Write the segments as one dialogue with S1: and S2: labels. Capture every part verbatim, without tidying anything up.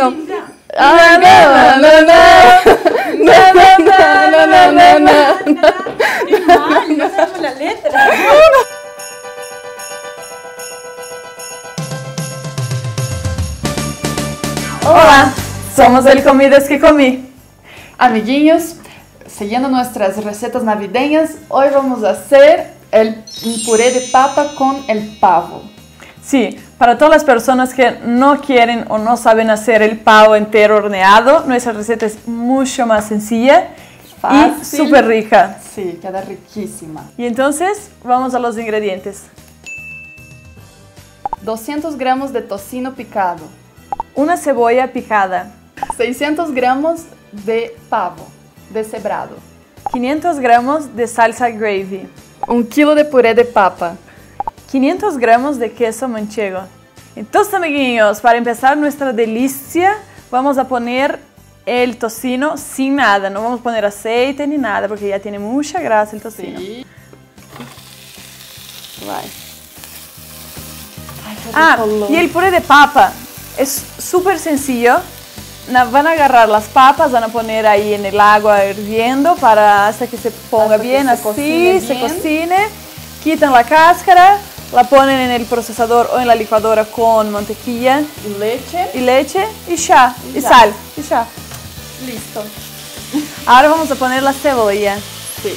S1: no. Ah, na, na, na, na, na, na, na, na, na.
S2: Qué mal, no sabemos la letra.
S1: Hola, somos el Comidas que Comí. Amiguinhos, siguiendo nuestras recetas navideñas, hoy vamos a hacer el un puré de papa con el pavo.
S3: Sí, para todas las personas que no quieren o no saben hacer el pavo entero horneado, nuestra receta es mucho más sencilla
S1: Fácil.
S3: y súper rica.
S1: Sí, queda riquísima.
S3: Y entonces, vamos a los ingredientes.
S1: doscientos gramos de tocino picado,
S3: Una cebolla picada,
S1: seiscientos gramos de pavo deshebrado,
S3: quinientos gramos de salsa gravy,
S1: un kilo de puré de papa,
S3: quinientos gramos de queso manchego. Entonces, amiguinhos, para empezar nuestra delicia, vamos a poner el tocino sin nada. No vamos a poner aceite ni nada, porque ya tiene mucha grasa el tocino.
S1: Sí. Vai. Ay, qué
S3: Ah,
S1: rico olor.
S3: y el puré de papa es súper sencillo. Na- Van a agarrar las papas, van a poner ahí en el agua hirviendo para hasta que se ponga
S1: Hasta que
S3: bien
S1: se
S3: así,
S1: cocine
S3: se
S1: bien.
S3: cocine. Quitan la cáscara, la ponen en el procesador o en la licuadora con mantequilla
S1: Y leche.
S3: y leche y ya,
S1: Y
S3: y
S1: ya.
S3: sal, y ya.
S1: Listo.
S3: Ahora vamos a poner la cebolla.
S1: Sí.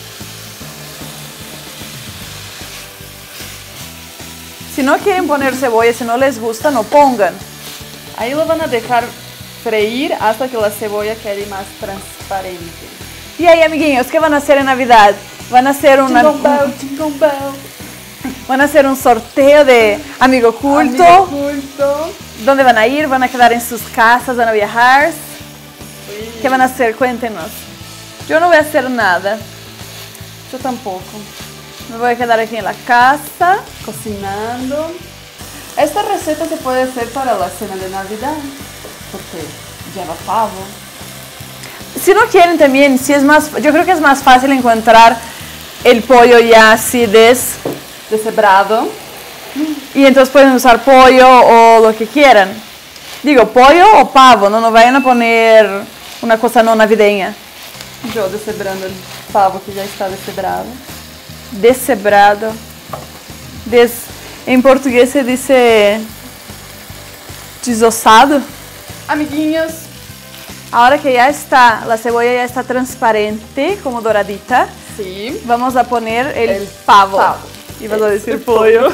S3: Si no quieren poner cebolla, si no les gusta, no pongan.
S1: Ahí lo van a dejar freír hasta que la cebolla quede más transparente.
S3: Y ahí, amiguinhos, ¿qué van a hacer en Navidad? Van a hacer una,
S1: Jingle bell, jingle bell.
S3: van a hacer un sorteo de amigo oculto.
S1: Amigo oculto.
S3: ¿Dónde van a ir? ¿Van a quedar en sus casas? ¿Van a viajar?
S1: Sí.
S3: ¿Qué van a hacer? Cuéntenos. Yo no voy a hacer nada.
S1: Yo tampoco.
S3: Me voy a quedar aquí en la casa.
S1: Cocinando. Esta receta se puede hacer para la cena de Navidad porque lleva pavo.
S3: Si no quieren también, si es más, yo creo que es más fácil encontrar el pollo ya así des,
S1: Deshebrado.
S3: y entonces pueden usar pollo o lo que quieran. Digo, pollo o pavo, no, no vayan a poner una cosa no navideña.
S1: Yo deshebrando el pavo que ya está deshebrado.
S3: Deshebrado. Des, en portugués se dice desossado.
S1: Amiguinhos,
S3: Ahora que ya está, la cebolla ya está transparente, como doradita,
S1: sí.
S3: vamos a poner el,
S1: El
S3: pavo.
S1: pavo.
S3: Ibas a decir
S1: El
S3: pollo.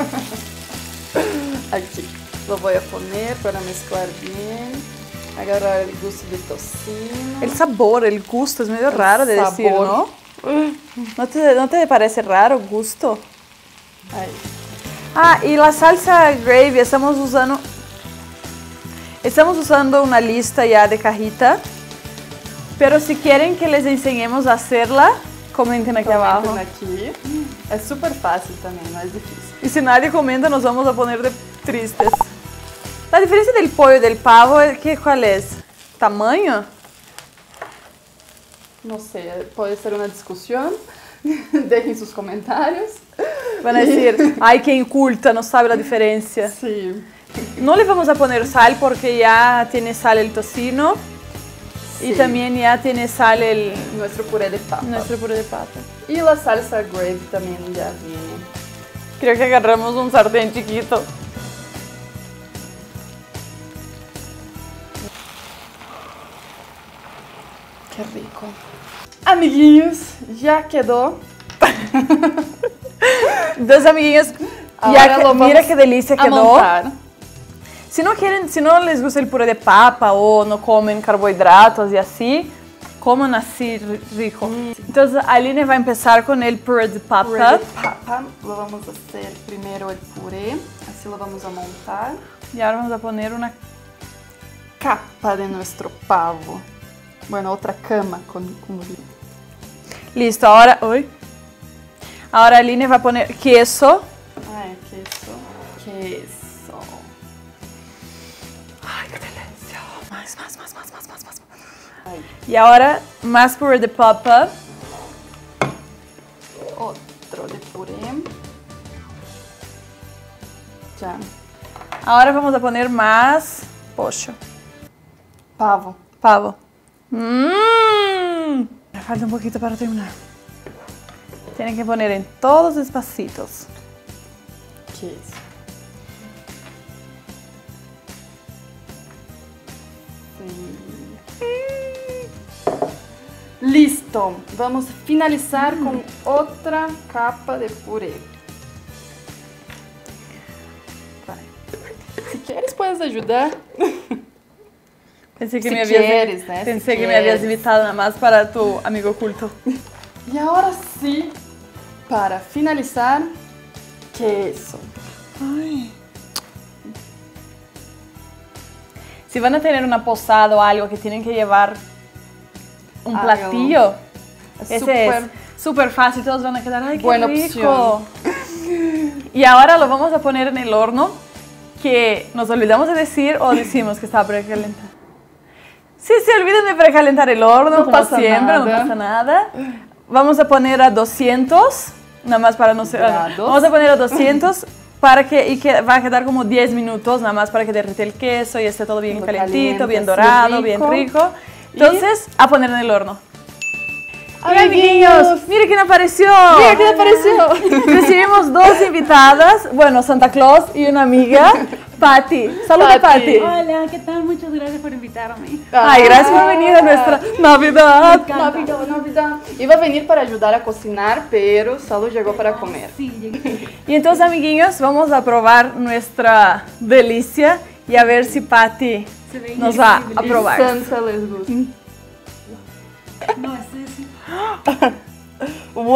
S1: Aquí lo voy a poner para mezclar bien. Agarrar el gusto de tocino.
S3: El sabor, el gusto, es medio
S1: El
S3: raro de decir,
S1: sabor.
S3: ¿no? ¿No te, ¿No te parece raro gusto?
S1: Ahí.
S3: Ah, y la salsa gravy, estamos usando... Estamos usando una lista ya de cajita, pero si quieren que les enseñemos a hacerla, comenten aquí abajo.
S1: Comenten aquí. Es súper fácil también, no es difícil.
S3: Y si nadie comenta, nos vamos a poner de tristes. La diferencia del pollo y del pavo, ¿qué, ¿cuál es? ¿Tamaño?
S1: No sé, puede ser una discusión. Dejen sus comentarios.
S3: Van a decir, ay, qué inculta, no sabe la diferencia.
S1: Sí.
S3: No le vamos a poner sal porque ya tiene sal el tocino y
S1: Sí.
S3: también ya tiene sal el
S1: Nuestro puré de papa.
S3: nuestro puré de papa.
S1: Y la salsa gravy también ya viene.
S3: Creo que agarramos un sartén chiquito.
S1: Qué rico. Amiguinhos, ya quedó.
S3: Entonces, amiguinhos,
S1: Ahora
S3: ya que-
S1: lo
S3: mira
S1: vamos
S3: qué delicia
S1: a
S3: quedó.
S1: montar.
S3: Si no quieren, si no les gusta el puré de papa o no comen carbohidratos y así, coman así ri- rico. Entonces, Aline va a empezar con el puré de papa.
S1: Puré de papa. Lo vamos a hacer primero el puré. Así lo vamos a montar.
S3: Y ahora vamos a poner una...
S1: Capa de nuestro pavo. Bueno, otra cama con, con...
S3: Listo, ahora... Uy. Ahora Aline va a poner queso.
S1: Ay, queso. Queso.
S3: Ay, qué delicia. Más, más, más, más, más, más, más.
S1: Ahí.
S3: Y ahora más puré de papa.
S1: Otro de puré. Ya.
S3: Ahora vamos a poner más pollo.
S1: Pavo.
S3: Pavo. Mmm. Me falta un poquito para terminar. Tienen que poner en todos los espacitos.
S1: ¿Qué es? Listo. Vamos a finalizar mm. con otra capa de puré. Si quieres, puedes ayudar.
S3: Pensé que,
S1: si
S3: me, habías,
S1: quieres, ¿eh?
S3: pensé
S1: si
S3: que
S1: quieres.
S3: me habías invitado nada más para tu amigo oculto.
S1: Y ahora sí, para finalizar, queso. Ay.
S3: Si van a tener una posada o algo que tienen que llevar un
S1: Ay,
S3: platillo,
S1: es
S3: ese
S1: super,
S3: es súper fácil, todos van a quedar, ¡ay, qué
S1: buena
S3: rico! Y ahora lo vamos a poner en el horno, que nos olvidamos de decir o decimos que está precalentado. Sí, se olviden de precalentar el horno,
S1: no
S3: como
S1: pasa
S3: siempre,
S1: nada.
S3: no pasa nada. Vamos a poner a doscientos, nada más para no ser...
S1: Grados.
S3: Vamos a poner a doscientos para que, y que va a quedar como diez minutos, nada más para que derrite el queso y esté todo bien
S1: Lo
S3: calentito,
S1: caliente,
S3: bien
S1: así
S3: dorado,
S1: rico.
S3: bien rico. Entonces, a poner en el horno. ¡Hola,
S1: Amiguinhos!
S3: amiguinhos! ¡Mire quién apareció!
S1: ¡Mira quién apareció!
S3: Recibimos dos invitadas, bueno, Santa Claus y una amiga, Patti. Saluda,
S1: Patti.
S3: Patti.
S2: Hola, ¿qué tal? Muchas gracias por invitarme.
S3: Ay, gracias por venir a nuestra Navidad.
S1: Navidad, Navidad. Iba a venir para ayudar a cocinar, pero solo llegó para comer.
S2: Sí, llegué.
S3: Y entonces, amiguinhos, vamos a probar nuestra delicia y a ver si Patti
S2: Se ve
S3: nos va a
S2: increíble.
S3: probar.
S1: Santa les gusta.
S2: No, es eso.
S1: ¡Wow!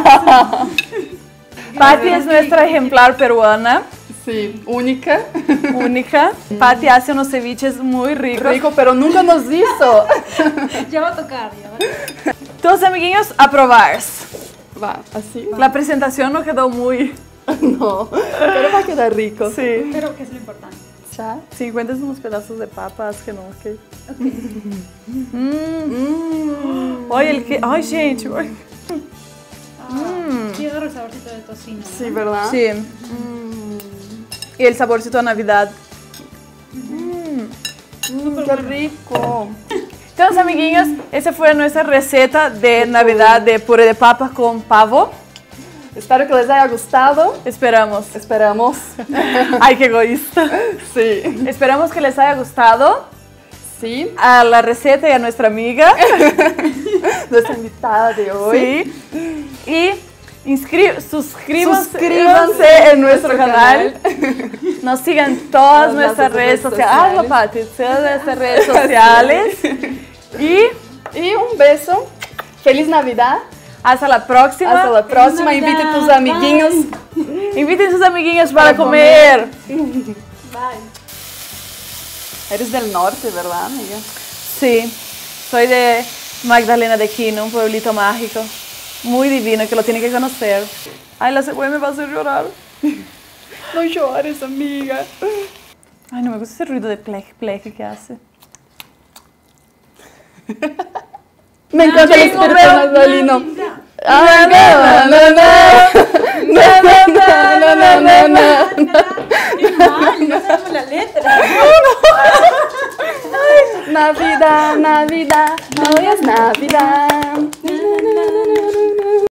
S3: Patti es nuestra ejemplar peruana,
S1: Sí, única.
S3: única. Patti hace unos ceviches muy ricos.
S1: Rico, pero nunca nos hizo.
S2: Ya va a tocar, ya va a tocar.
S3: Entonces, amiguinhos, a probar.
S1: Va, así.
S3: La presentación no quedó muy...
S1: No, pero va a quedar rico.
S3: Sí.
S2: Pero que es lo importante.
S1: ¿Ya?
S3: Sí, cuentes unos pedazos de papas que no, que...
S2: Ok.
S3: Mmm.
S1: Mm.
S3: Olha, ele que... Ai, gente. Ai.
S2: Ah, sí, agarro el saborcito de tocino, ¿no?
S1: Sí, ¿verdad?
S3: Sí.
S1: Mm.
S3: Y el saborcito a Navidad.
S1: Mm, qué rico.
S3: Entonces, amiguinhos, esa fue nuestra receta de Navidad de puré de papas con pavo.
S1: Espero que les haya gustado.
S3: Esperamos.
S1: Esperamos.
S3: Ay, qué egoísta.
S1: Sí.
S3: Esperamos que les haya gustado
S1: Sí.
S3: a la receta y a nuestra amiga.
S1: Nuestra invitada de hoy.
S3: Sí. Y inscri- suscríbanse,
S1: Suscríbanse
S3: en nuestro canal. Nos sigan en todas
S1: Las
S3: nuestras
S1: redes
S3: redes sociales.
S1: sociales.
S3: Hazlo, Pati. Todas nuestras redes sociales. Y
S1: Y un beso. Feliz Navidad.
S3: hasta la próxima.
S1: Hasta la próxima.
S2: Navidad.
S1: Invite a tus amiguinhos.
S3: Inviten a sus amiguinhos para,
S1: Para
S3: comer.
S2: Bye.
S1: Eres del norte, ¿verdad, amiga?
S3: Sí, soy de Magdalena de Quino, un pueblito mágico. Muy divino, que lo tienen que conocer. Ay, la cebolla me va a hacer llorar.
S1: No llores, amiga.
S3: Ay, no me gusta ese ruido de pleje, pleje que hace.
S1: Me encanta el
S3: Jingle
S1: espíritu
S3: bell,
S1: navideño.
S2: Navidad.
S1: Ah, na, na, na, na, na, na, na, na, na.
S2: Qué mal, no sabemos la letra.
S1: Navidad, Navidad, hoy es Navidad.